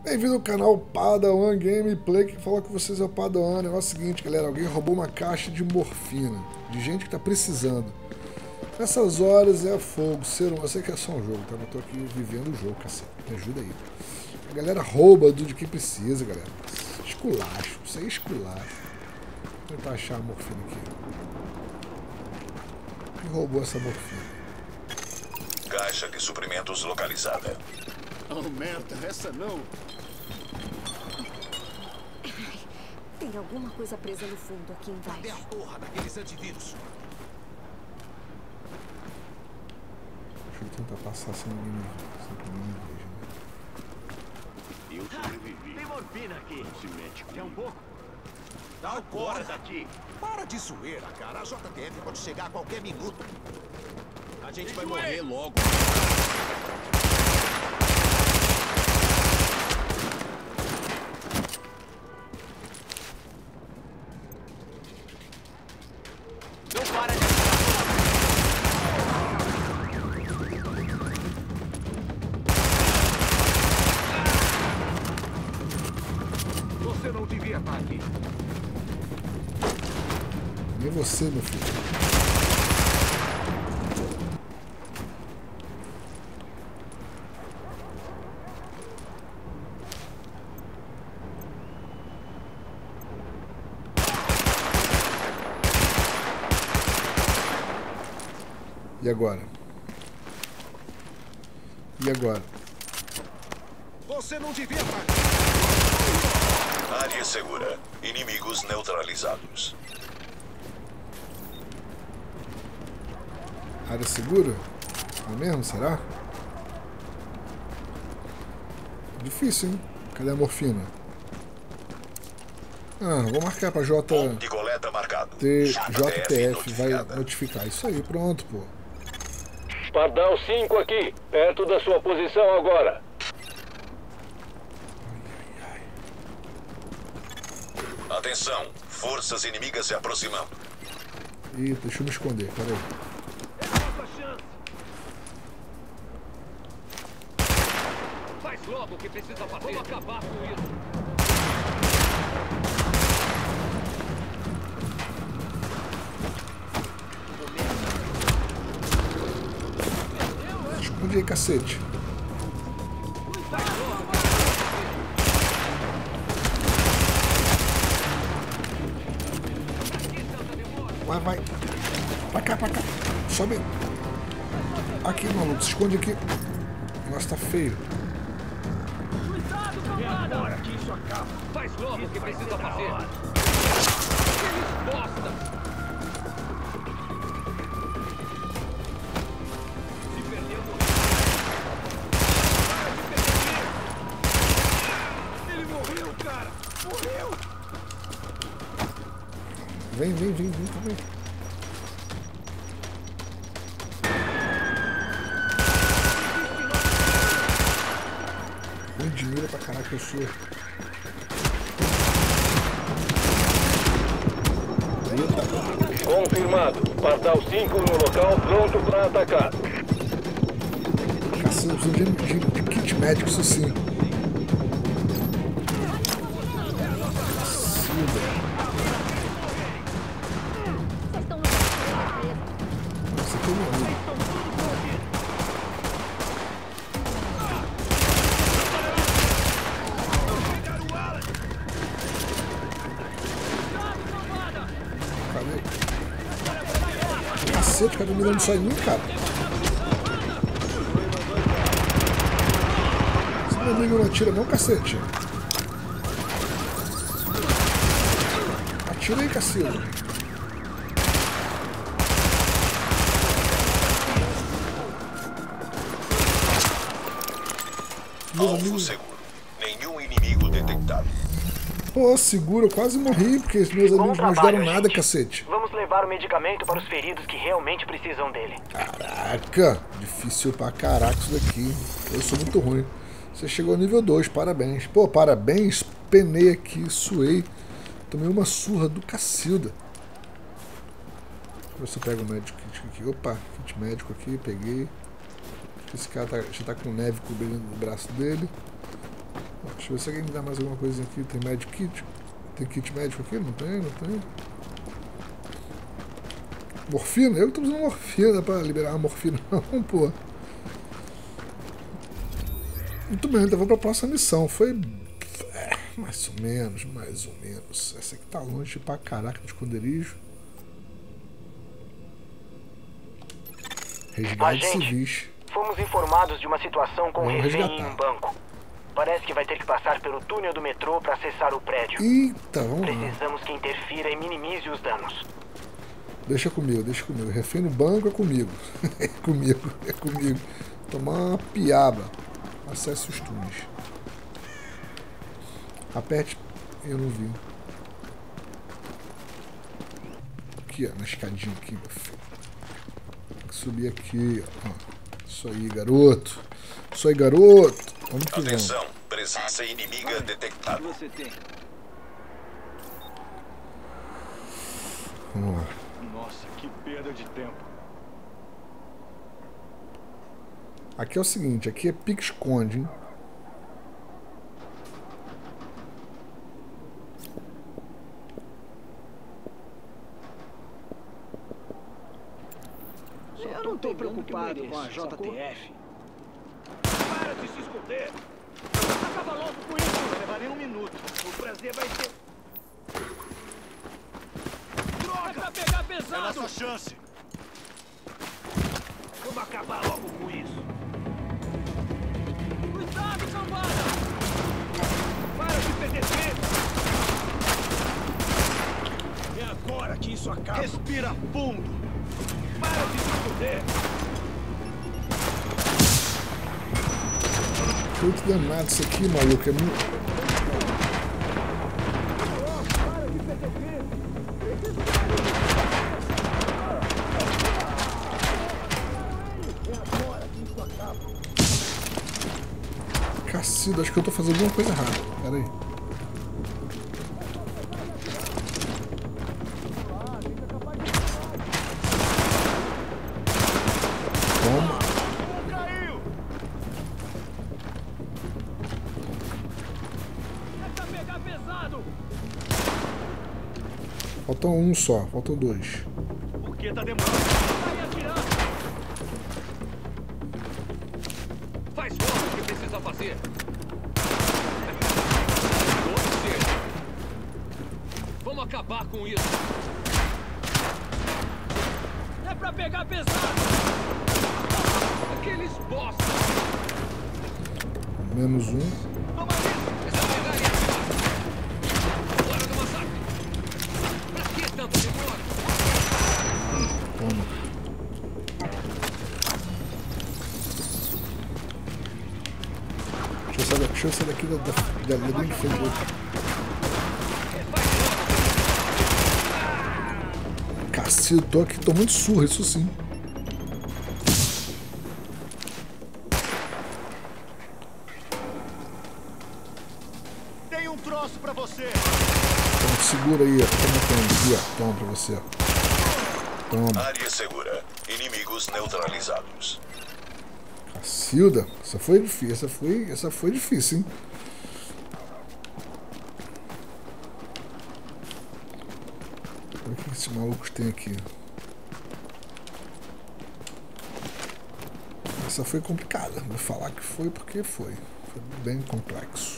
Bem-vindo ao canal Padawan Gameplay, que fala com vocês é o Padawan. O negócio é o seguinte, galera, alguém roubou uma caixa de morfina, de gente que tá precisando. Nessas horas é fogo, eu sei que é só um jogo, tá? Eu tô aqui vivendo o jogo, cacete, me ajuda aí. A galera rouba de quem precisa, galera. Esculacho, isso aí é esculacho. Vou tentar achar a morfina aqui. Quem roubou essa morfina? Caixa de suprimentos localizada. Oh, merda, essa não. Tem alguma coisa presa no fundo aqui embaixo. Cadê a porra daqueles antivírus? Deixa eu tentar passar sem ninguém me veja, né? Eu sobrevivi. Tem morfina aqui. Se mete Quer um comigo. pouco? Dá Fora daqui. Para de zoeira, cara. A JTF pode chegar a qualquer minuto. A gente vai morrer logo. Não para de Você não devia estar aqui. Nem você, meu filho. E agora? E agora? Você não devia estar aqui. Área segura. Inimigos neutralizados. Área segura? É mesmo? Será? Difícil, hein? Cadê a morfina? Ah, vou marcar pra Ponto de coleta marcado. JTF, vai notificada. notificar. Isso aí, pronto, pô. Pardal 5 aqui, perto da sua posição agora. Atenção, forças inimigas se aproximando. Ih, deixa eu me esconder, peraí. nossa chance. Faz logo o que precisa fazer. Vamos acabar com isso. Esconde aí, cacete. Vai, vai. Pra cá, pra cá. Sobe. Aqui, maluco. Se esconde aqui. O negócio tá feio. É agora que isso acaba. Faz logo o que precisa fazer. Bosta. Se perdeu. Ele morreu, cara. Morreu. Vem, vem, vem, vem também. Ruim de mira pra caraca eu sou. Eita. Confirmado. Pardal 5 no local, pronto para atacar. Cacete, eu preciso de kit médico, isso sim. Nossa, que morreu. Cadê? Cacete, cadê mirando isso aí em mim, cara? Esse meu amigo não atira não, cacete. Atira aí, cacete. Meu Alvo amigo. seguro. Nenhum inimigo detectado. Pô, seguro, eu quase morri, porque os meus amigos não ajudaram nada, cacete. Vamos levar o medicamento para os feridos que realmente precisam dele. Caraca, difícil pra caraca isso daqui. Eu sou muito ruim. Você chegou ao nível 2, parabéns. Pô, parabéns, penei aqui, suei. Tomei uma surra do Cacilda. Deixa eu ver se eu pego o médico kit aqui. Opa, kit médico aqui, peguei. Esse cara já tá com neve cobrindo o braço dele. Deixa eu ver se alguém me dá mais alguma coisa aqui. Tem Med Kit? Tem kit médico aqui? Não tem, não tem. Morfina? Eu tô usando morfina pra liberar a morfina. Não, pô. Muito bem, então vou pra próxima missão. Foi... mais ou menos, mais ou menos. Essa aqui tá longe pra caraca do esconderijo. Resgate civis. Fomos informados de uma situação com Vamos refém resgatar. em um banco. Parece que vai ter que passar pelo túnel do metrô para acessar o prédio. Eita, vamos lá. Precisamos que interfira e minimize os danos. Deixa comigo, deixa comigo. Refém no banco é comigo. É comigo, é comigo. Tomar uma piaba. Acesse os túneis. Aperte. Eu não vi. Aqui, ó, na escadinha aqui, meu filho. Tem que subir aqui, ó. Isso aí, garoto. Isso aí, garoto. Vamos que vamos. Atenção, presença inimiga detectada. Vamos lá. Nossa, que perda de tempo. Aqui é o seguinte, aqui é pique-esconde, hein? Eu não tô preocupado com a JTF. Para de se esconder! Acaba logo com isso! Não vai levar nem um minuto. O prazer vai ser... Droga! É pra pegar pesado! É nossa chance! Vamos acabar logo com isso! Cuidado, cambada! Para de perder tempo! É agora que isso acaba! Respira fundo! Para de se esconder! Muito danado isso aqui, maluco. É muito... Cacilda, acho que eu tô fazendo alguma coisa errada. Pera aí. Toma. Faltam um só, faltam dois. Por que tá demorando? Vai atirar! Faz logo o que precisa fazer. Vamos acabar com isso. É pra pegar pesado. Aqueles bosta. Menos um. Toma isso. É só pegar e atirar. Hora do massacre. Pra que tanto demora? Toma. Deixa eu sair daqui da linha de frente do outro. Cacildo, tô aqui, tô muito surra, isso sim. Tem um troço pra você. Então, segura aí, ó. Toma, aqui, ó. Toma pra você, ó. Toma. Área segura. Inimigos neutralizados. Cacilda, essa foi difícil, essa foi difícil, hein? Olha o que esses malucos têm aqui. Essa foi complicada. Vou falar que foi porque foi. Foi bem complexo.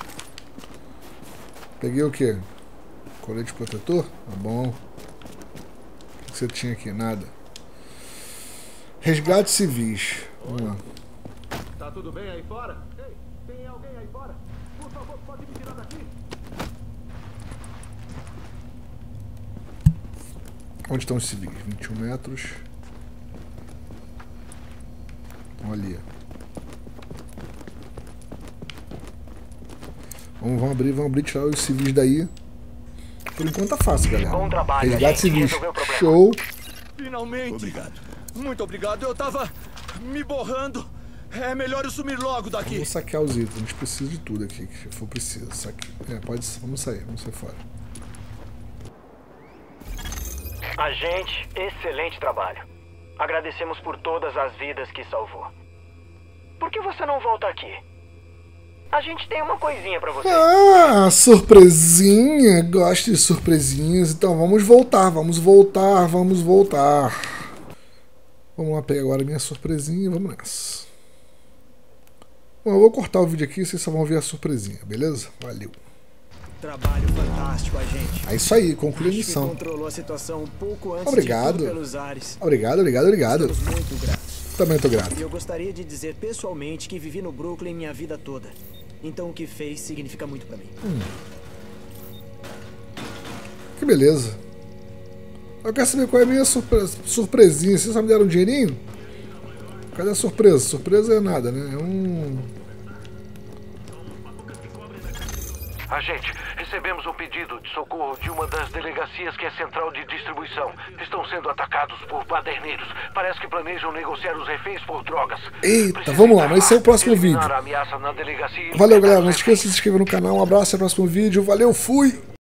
Peguei o quê? Colete protetor? Tá bom. O que você tinha aqui? Nada. Resgate civis. Vamos lá. Tá tudo bem aí fora? Ei, tem alguém aí fora? Por favor, pode me tirar daqui? Onde estão os civis? 21 metros. Estão ali. Vamos abrir, tirar os civis daí. Por enquanto tá fácil, galera. Bom trabalho, Resgate gente. civis. Resolveu o problema. Show. Finalmente. Obrigado. Muito obrigado. Eu tava me borrando. É melhor eu sumir logo daqui. Vamos saquear os itens. A gente precisa de tudo aqui que for preciso. Vamos sair fora. Agente, excelente trabalho. Agradecemos por todas as vidas que salvou. Por que você não volta aqui? A gente tem uma coisinha pra você. Ah, surpresinha. Gosto de surpresinhas. Então vamos voltar, vamos voltar, vamos voltar. Vamos lá pegar agora a minha surpresinha. Vamos nessa. Bom, eu vou cortar o vídeo aqui, vocês só vão ver a surpresinha, beleza? Valeu. Trabalho fantástico, agente. É isso aí, conclui a Acho que missão. controlou a situação um pouco antes Obrigado. de tudo pelos ares. Obrigado, obrigado, obrigado. Estamos muito gratos. Também tô grato. E eu gostaria de dizer pessoalmente que vivi no Brooklyn minha vida toda. Então o que fez significa muito pra mim. Que beleza. Eu quero saber qual é a minha surpresinha. Vocês só me deram um dinheirinho? Cadê a surpresa? Surpresa é nada, né? É um... Agente, recebemos um pedido de socorro de uma das delegacias que é central de distribuição. Estão sendo atacados por baderneiros. Parece que planejam negociar os reféns por drogas. Eita, vamos lá, mas esse é o próximo vídeo. A ameaça na delegacia. Valeu, galera. Não esqueça de se inscrever no canal. Um abraço, até o próximo vídeo. Valeu, fui!